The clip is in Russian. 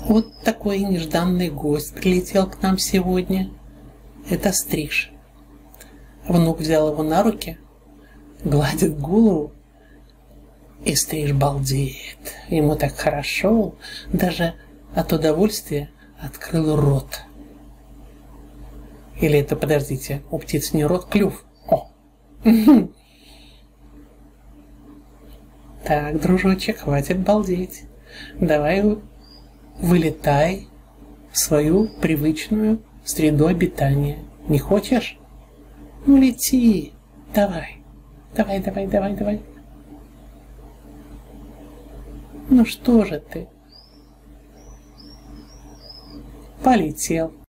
Вот такой нежданный гость прилетел к нам сегодня. Это Стриж. Внук взял его на руки, гладит голову, и Стриж балдеет. Ему так хорошо, даже от удовольствия открыл рот. Или это, подождите, у птиц не рот, клюв. О! Так, дружочек, хватит балдеть. Давай вылетай в свою привычную среду обитания. Не хочешь? Ну лети. Давай. Давай. Ну что же ты? Полетел.